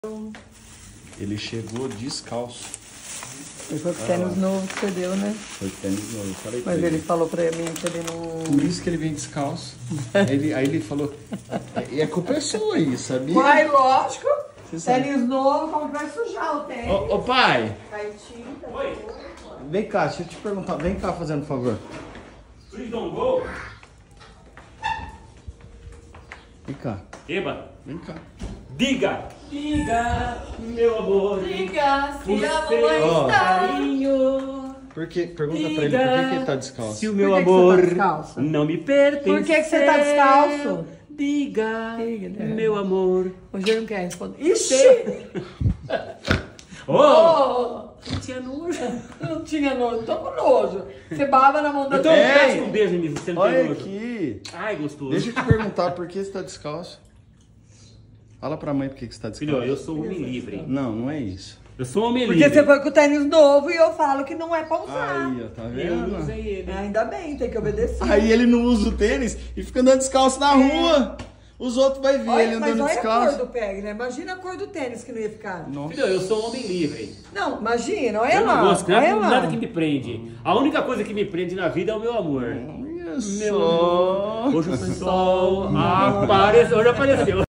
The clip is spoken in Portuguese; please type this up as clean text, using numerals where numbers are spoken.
Ele chegou descalço. Ele foi com tênis novo que você deu, né? Foi tênis novo, eu falei pra Mas ele falou pra mim que ele não... Por isso que ele vem descalço. Aí ele falou... E a culpa é sua aí, sabia? Pai, lógico. sabe. Tênis novo, como vai sujar o tênis? Ô pai! Cai tinta. Oi. Vem cá, deixa eu te perguntar. Vem cá fazendo um favor. Please don't go. Vem cá. Eba, Vem cá. diga, meu amor. Diga se Você- a mamãe Ó. está... Carinho. Pergunta pra ele por que ele tá descalço. Se o Por meu que que amor você tá descalço? não me pertence. Por que você tá descalço? Diga, Diga, né? meu amor. Hoje ele não quer responder. Ixi! Oh, Oh, tinha nojo. não tinha nojo, tô com nojo. Você baba na mão da Então, gente. dá um beijo em mim, você não tem Olha nojo. aqui. Ai, gostoso. Deixa eu te perguntar por que você tá descalço. Fala pra mãe por que você tá descalço. Filho, eu sou homem livre. Não, não é isso. Eu sou homem Porque livre. você foi com o tênis novo e eu falo que não é pra usar. Aí, ó, tá Eu não vendo? usei ele. Ainda bem, tem que obedecer. Aí ele não usa o tênis e fica andando descalço na rua. Os outros vai ver ele Mas andando olha a cor descalço. do pé, né? Imagina a cor do tênis que não ia ficar. Nossa. Filho, eu sou homem livre. Não, imagina, olha Eu lá. não gosto, olha nada, lá. nada que me prende. A única coisa que me prende na vida é o meu amor. Olha Meu só. amor. Hoje o sol apareceu. Hoje apareceu.